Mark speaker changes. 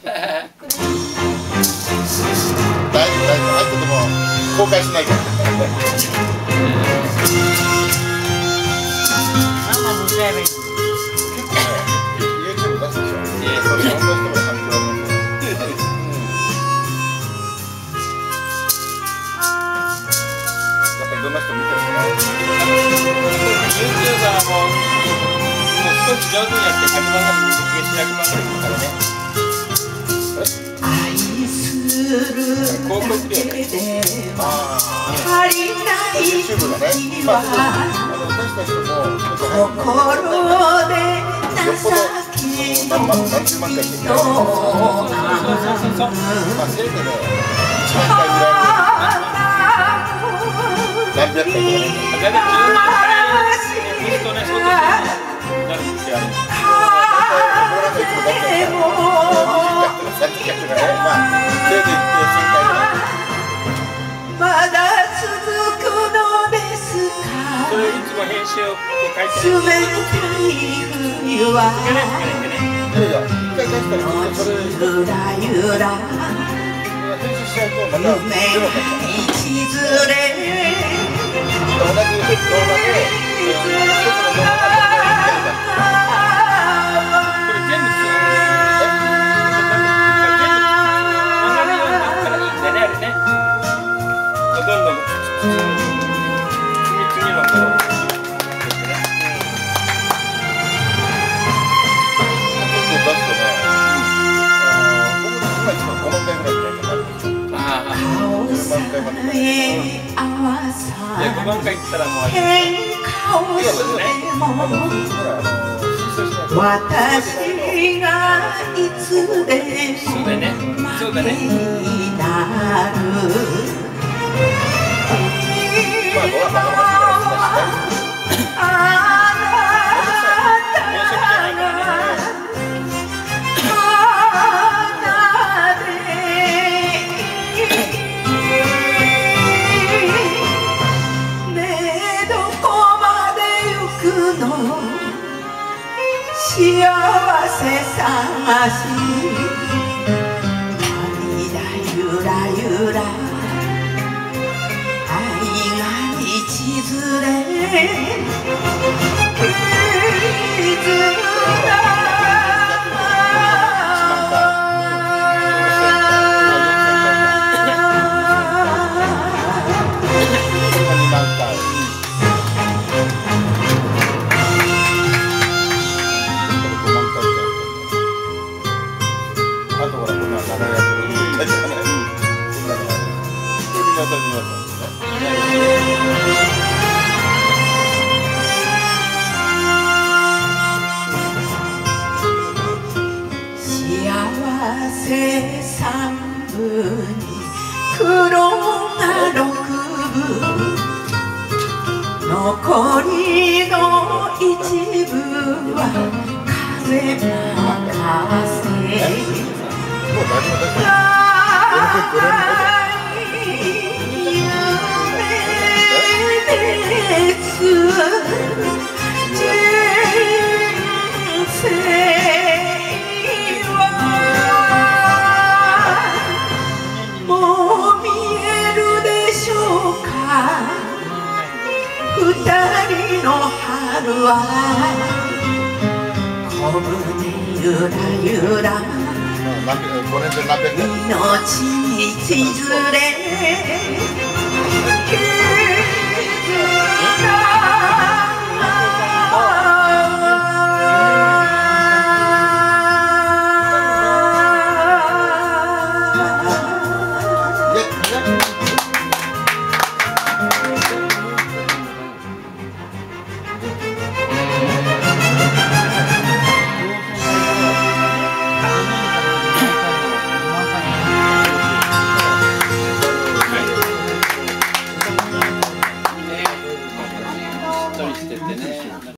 Speaker 1: 大丈夫入ってても公開しないから。YouTube 出すでしょ。それいろんな人が反響ありますよ。やっぱりいろんな人見てるから。
Speaker 2: YouTuber も少し上手にやって100万が見て100万ぐらいいくからね。広告料ね。
Speaker 1: YouTube がね、まあ、私たちもよっぽど何十万回って言ってまあ、せいぜいね、1万回ぐらい何百回とかね。
Speaker 2: だいたい10万回ポストね、そうなるんですよ。
Speaker 3: まだ続くのですか。
Speaker 2: それいつも編集を書いて
Speaker 3: 冷たい冬は
Speaker 1: 一回出したらそれ
Speaker 3: ゆらゆら
Speaker 1: 編集しちゃうとまた
Speaker 3: 夢が道連れ
Speaker 1: 同じ動画で一つの動画
Speaker 2: 5万回言ったらもう
Speaker 3: 変化をしても私がいつでも負けになる。幸せ探し涙ゆらゆら愛が道連れ幸せ三分に苦労が六分残りの一部は風任せ二人の春は小舟ゆらゆら命につづれ